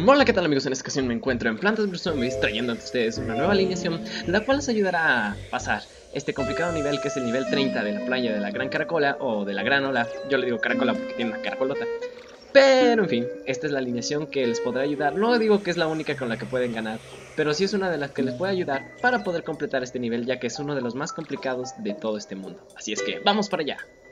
Hola, ¿qué tal amigos? En esta ocasión me encuentro en Plantas vs Zombies trayendo a ustedes una nueva alineación, la cual les ayudará a pasar este complicado nivel que es el nivel 30 de la playa de la Gran Caracola o de la Gran Ola. Yo le digo caracola porque tiene una caracolota. Pero en fin, esta es la alineación que les podrá ayudar. No digo que es la única con la que pueden ganar, pero sí es una de las que les puede ayudar para poder completar este nivel, ya que es uno de los más complicados de todo este mundo. Así es que vamos para allá.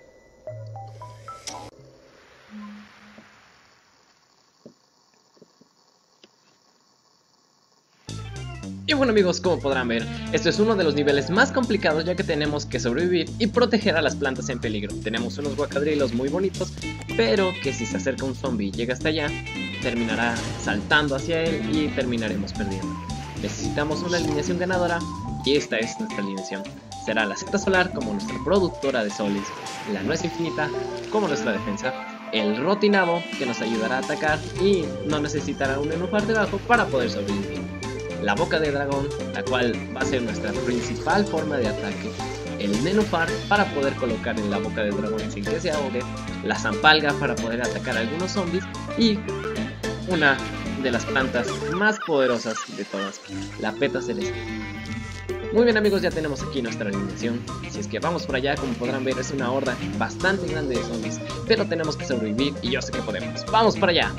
Y bueno amigos, como podrán ver, este es uno de los niveles más complicados, ya que tenemos que sobrevivir y proteger a las plantas en peligro. Tenemos unos guacadrilos muy bonitos, pero que si se acerca un zombie y llega hasta allá, terminará saltando hacia él y terminaremos perdiendo. Necesitamos una alineación ganadora y esta es nuestra alineación. Será la Z Solar como nuestra productora de soles, la Nuez Infinita como nuestra defensa, el Rotinabo que nos ayudará a atacar y no necesitará un nenúfar debajo para poder sobrevivir, la Boca de Dragón, la cual va a ser nuestra principal forma de ataque, el Nenúfar para poder colocar en la Boca de Dragón sin que se ahogue, la Zampalga para poder atacar a algunos zombies y una de las plantas más poderosas de todas, la Peta Celeste. Muy bien amigos, ya tenemos aquí nuestra alineación, así es que vamos por allá. Como podrán ver es una horda bastante grande de zombies, pero tenemos que sobrevivir y yo sé que podemos. ¡Vamos para allá!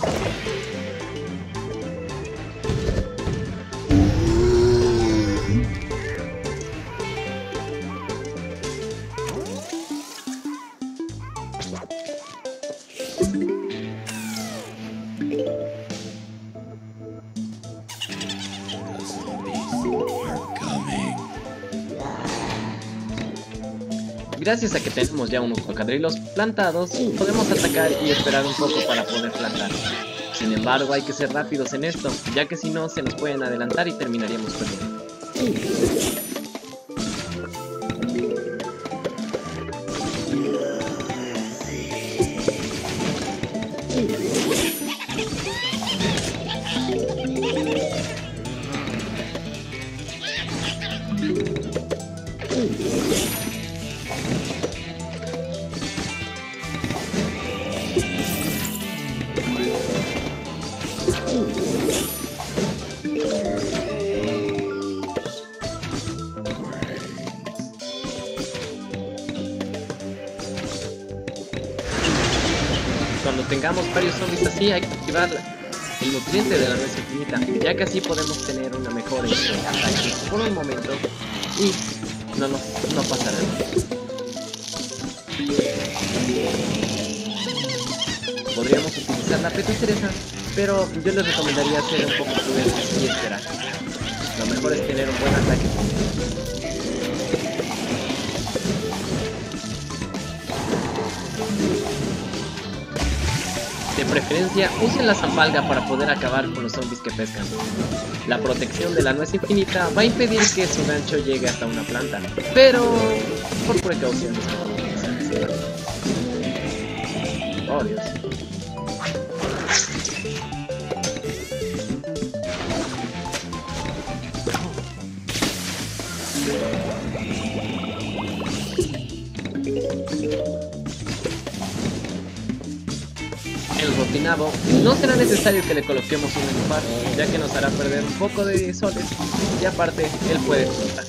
Gracias a que tenemos ya unos cocodrilos plantados, podemos atacar y esperar un poco para poder plantar. Sin embargo, hay que ser rápidos en esto, ya que si no se nos pueden adelantar y terminaríamos perdiendo. Cuando tengamos varios zombies así, hay que activar el nutriente de la Nuez Infinita, ya que así podemos tener una mejor ataque por un momento y no pasará nada. Podríamos utilizar la Peta Cereza, pero yo les recomendaría ser un poco prudentes y esperar. Lo mejor es tener un buen ataque. De preferencia, usen la Zampalga para poder acabar con los zombies que pescan. La protección de la Nuez Infinita va a impedir que su gancho llegue hasta una planta, pero por precaución es mejor utilizar. Oh Dios. El Rotinabo no será necesario que le coloquemos un nenúfar, ya que nos hará perder un poco de soles y aparte él puede flotar.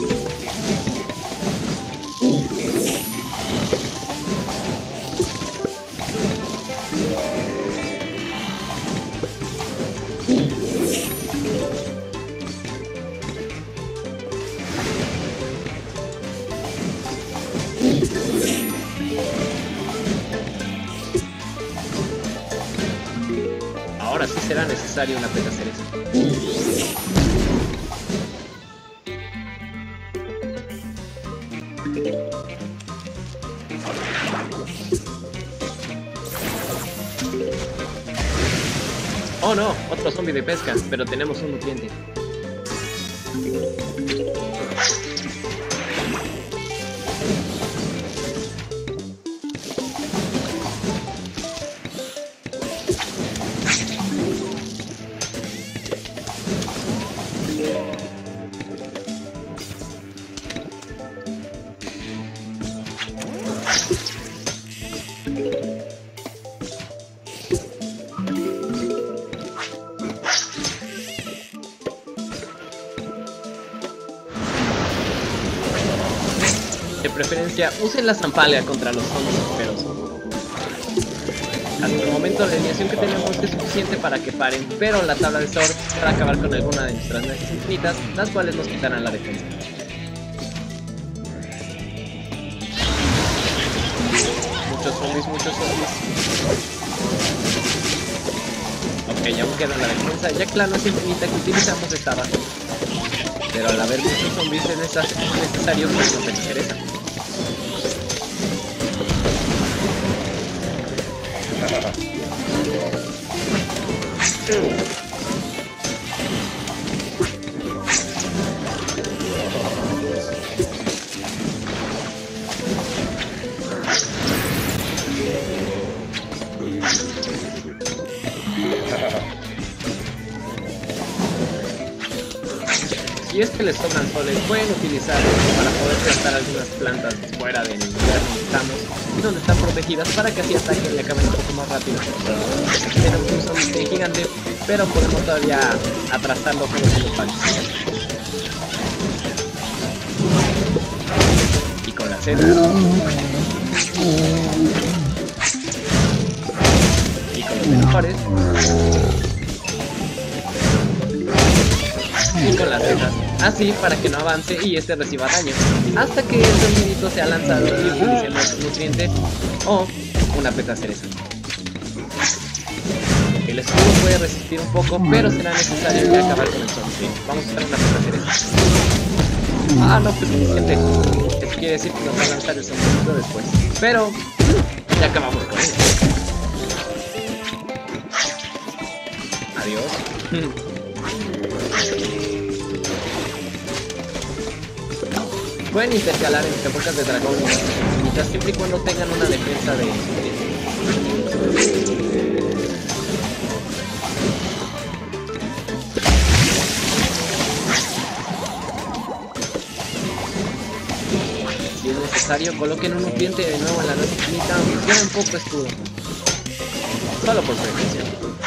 Ahora sí será necesario una Peta Cereza. Oh no, otro zombie de pesca, pero tenemos un nutriente. De preferencia, usen la zampalia contra los zombies feroces. Hasta el momento la alineación que tenemos es suficiente para que paren, pero la tabla de Sword para acabar con alguna de nuestras magias infinitas, las cuales nos quitarán la defensa. Muchos zombies. Ok, aún queda la defensa, ya que la noche infinita que utilizamos está abajo. Pero al haber muchos zombies es necesario pues no tener esa. Si es que les sobran soles, pueden utilizarlos para poder plantar algunas plantas fuera del lugar donde estamos y donde están protegidas para que así ataquen y acaben un poco más rápido. Aquí tenemos un zombie gigante, pero podemos todavía atrasarlo con los elefantes. Y con las setas. Y con los mejores. Y con las setas, así para que no avance y este reciba daño, hasta que el zombidito sea lanzado y utilicemos un nutriente o una peta cereza. El escudo puede resistir un poco, pero será necesario ya acabar con el zombie. Vamos a usar una peta cereza. Ah, no, pues suficiente. Eso quiere decir que nos va a lanzar el zombidito después, pero ya acabamos con él. Adiós. Pueden intercalar entre bocas de dragón y magias infinitas siempre y cuando tengan una defensa de... Si es necesario, coloquen un nutriente de nuevo en la noche infinita, aunque quede un poco escudo. Solo por prevención.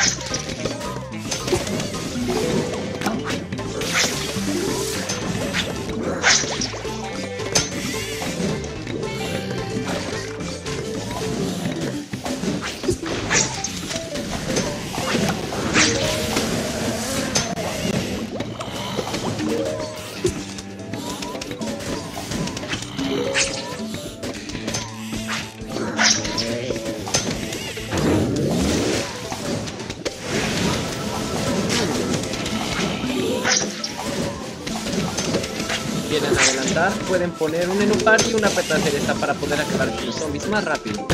Quieren adelantar, pueden poner un enupar y una peta cereza para poder acabar con los zombies más rápido.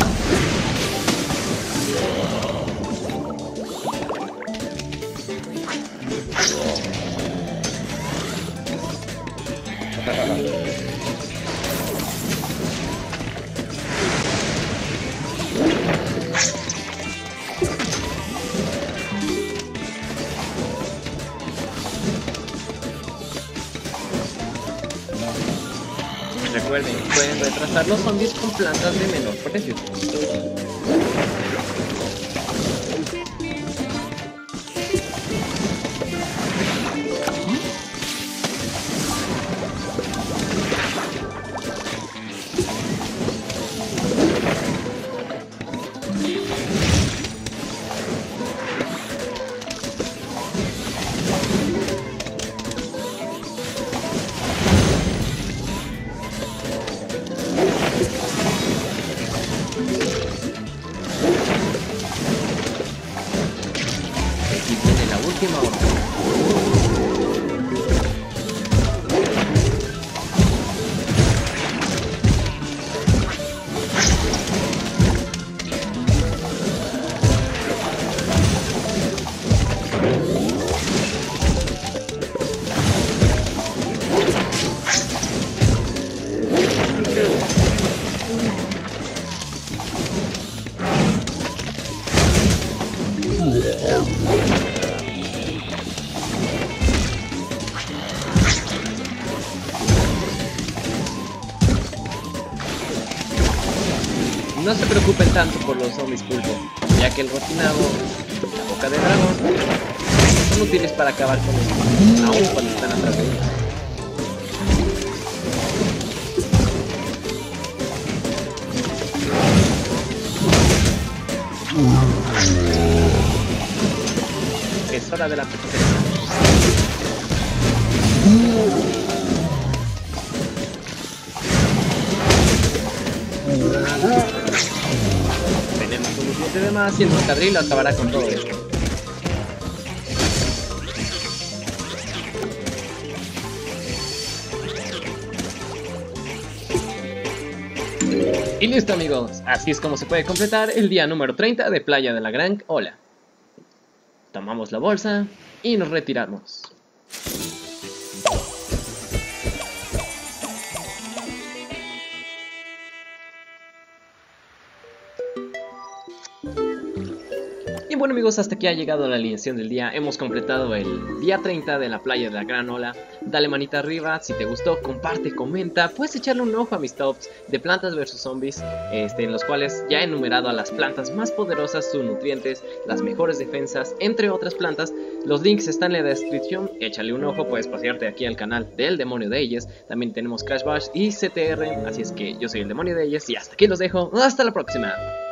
Recuerden, pueden retrasar los zombies con plantas de menor precio. Última hora. No se preocupen tanto por los zombies pulpo, ya que el rotinado, la boca de dragón, son útiles para acabar con ellos, aún cuando están atrás de ellos. es hora de la tercera. Tenemos un nutriente de más y el rocadrilo acabará con todo esto. Y listo, amigos, así es como se puede completar el día número 30 de Playa de la Gran Ola. Tomamos la bolsa y nos retiramos. Y bueno, amigos, hasta aquí ha llegado la alineación del día. Hemos completado el día 30 de la Playa de la Gran Ola. Dale manita arriba, si te gustó, comparte, comenta. Puedes echarle un ojo a mis tops de plantas versus zombies, en los cuales ya he enumerado a las plantas más poderosas, sus nutrientes, las mejores defensas, entre otras plantas. Los links están en la descripción, échale un ojo, puedes pasearte aquí al canal del Demonio de Ellas. También tenemos Crash Bash y CTR, así es que yo soy el Demonio de Ellas y hasta aquí los dejo. ¡Hasta la próxima!